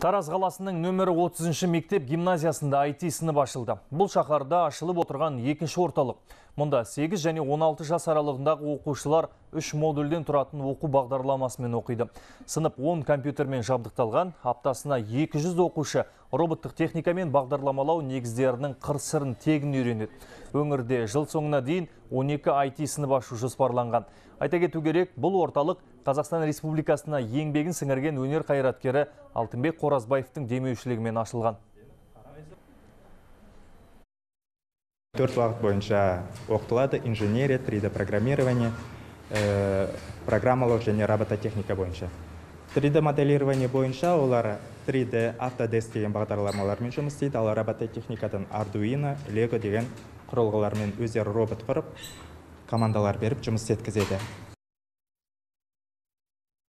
Тараз қаласының нөмірі 30-ші мектеп гимназиясында IT сынып ашылды. Бұл шаһарда ашылып отырған екінші орталық. Мұнда 8 және 16 жас аралығындағы оқушылар 3 модульден тұратын оқу бағдарламасымен оқиды. Сынып 10 компьютермен жабдықталған, аптасына 200 оқушы роботтық техника мен бағдарламалау негіздерінің қыр-сырын тегін үйренеді. Өңірде жыл соңына дейін 12 IT сынып ашу жоспарланған. Айта кету керек, бұл орталық Қазақстан Республикасына еңбегін сіңірген өнер қайраткері Алтынбек Қоразбаевтың демеушілігімен ашылған. 4 бағыт бойынша оқытылады: инженерия, 3D программирование, программалау және робототехника бойынша. 3D моделирование бойынша олар 3D Autodesk деген бағдарламалармен жұмыс істейді, ал робототехникадан Arduino, Lego деген құрылғылармен өздері робот құрып, командалар беріп жұмыс еткізеді.